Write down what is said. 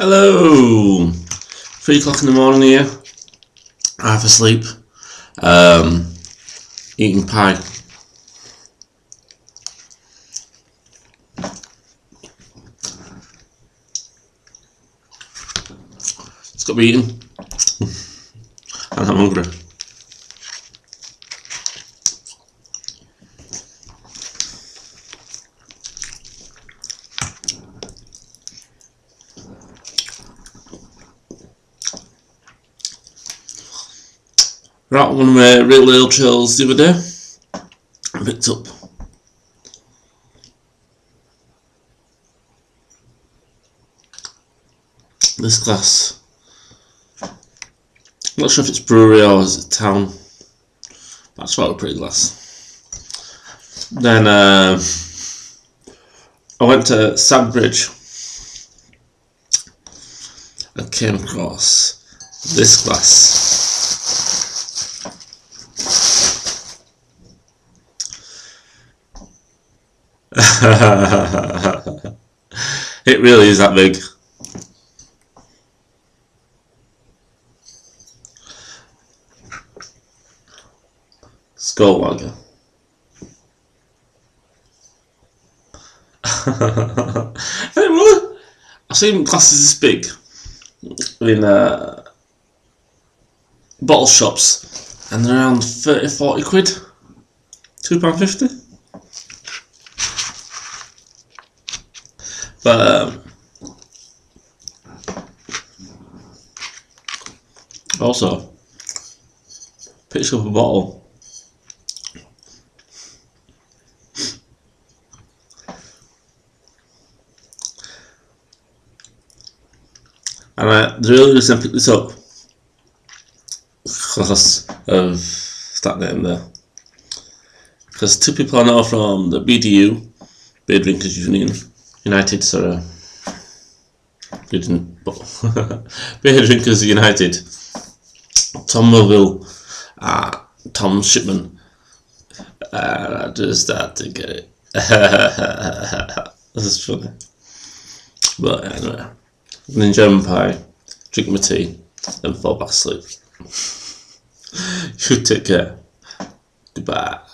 Hello! 3 o'clock in the morning here, half asleep, eating pie. It's got to be eaten, and I'm hungry. Right, one of my real little chills the other day, I picked up this glass. I'm not sure if it's brewery or is it town. That's quite a pretty glass. Then I went to Sandbridge and came across this glass. It really is that big. Skull Lager. I've seen glasses this big in bottle shops, and they're around 30-40 quid, £2.50. But also picked up a bottle. And the real reason I picked this up because of that name there. Because 2 people I know from the BDU, Beer Drinkers United, sorry. Beer Drinkers United. Tom Melville, Tom Shipman. I just start to get it. This is funny. But anyway, I'm in German pie, drink my tea, then fall back asleep. You take care. Goodbye.